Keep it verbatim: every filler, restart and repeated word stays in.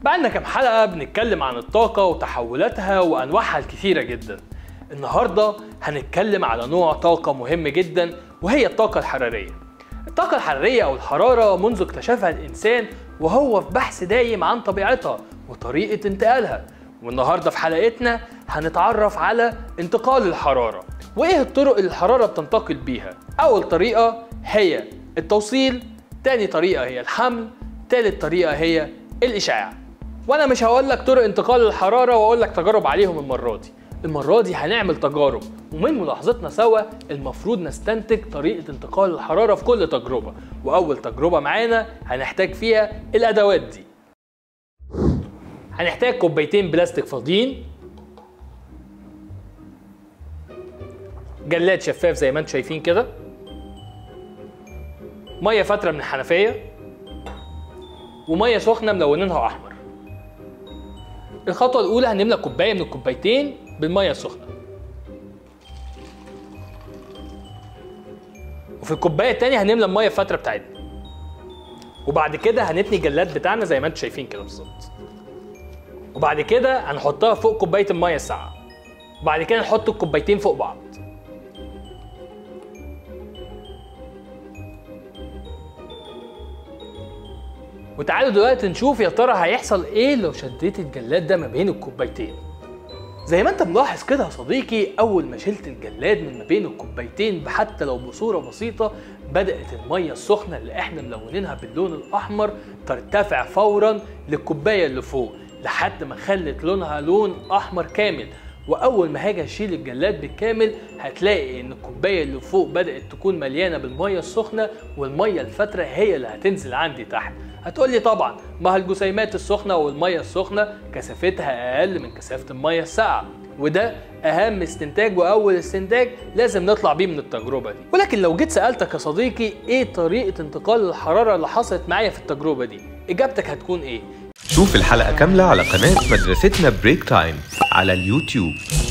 بقالنا كام حلقة بنتكلم عن الطاقة وتحولاتها وأنواعها الكثيرة جدا. النهاردة هنتكلم على نوع طاقة مهم جدا وهي الطاقة الحرارية. الطاقة الحرارية أو الحرارة منذ اكتشفها الإنسان وهو في بحث دايم عن طبيعتها وطريقة انتقالها. والنهاردة في حلقتنا هنتعرف على انتقال الحرارة وإيه الطرق اللي الحرارة بتنتقل بيها. أول طريقة هي التوصيل، تاني طريقة هي الحمل، تالت طريقة هي الإشعاع. وانا مش هقول لك طرق انتقال الحراره واقول لك تجارب عليهم المره دي. المره دي هنعمل تجارب، ومن ملاحظتنا سوا المفروض نستنتج طريقه انتقال الحراره في كل تجربه. واول تجربه معانا هنحتاج فيها الادوات دي. هنحتاج كوبايتين بلاستيك فاضيين، جلاد شفاف زي ما انتم شايفين كده، ميه فتره من الحنفيه، وميه سخنه ملونينها احمر. الخطوة الأولى هنملى كوباية من الكوبايتين بالمية السخنة، وفي الكوباية التانية هنملى المية الفترة بتاعتنا، وبعد كده هنتني الجلاد بتاعنا زي ما انتم شايفين كده بالظبط، وبعد كده هنحطها فوق كوباية المية الساقعة، وبعد كده نحط الكوبايتين فوق بعض. وتعالوا دلوقتي نشوف يا ترى هيحصل ايه لو شديت الجلاد ده ما بين الكوبايتين. زي ما انت ملاحظ كده يا صديقي، اول ما شلت الجلاد من ما بين الكوبايتين حتى لو بصوره بسيطه، بدات الميه السخنه اللي احنا ملونينها باللون الاحمر ترتفع فورا للكوبايه اللي فوق لحد ما خلت لونها لون احمر كامل. واول ما هاجي اشيل الجلاد بالكامل هتلاقي ان الكوبايه اللي فوق بدات تكون مليانه بالميه السخنه، والميه الفتره هي اللي هتنزل عندي تحت. هتقول لي طبعا ما الجسيمات السخنه والميه السخنه كثافتها اقل من كثافه الميه الساقعه، وده اهم استنتاج واول استنتاج لازم نطلع بيه من التجربه دي. ولكن لو جيت سالتك يا صديقي ايه طريقه انتقال الحراره اللي حصلت معايا في التجربه دي، اجابتك هتكون ايه؟ شوف الحلقه كامله على قناه مدرستنا بريك تايم على اليوتيوب.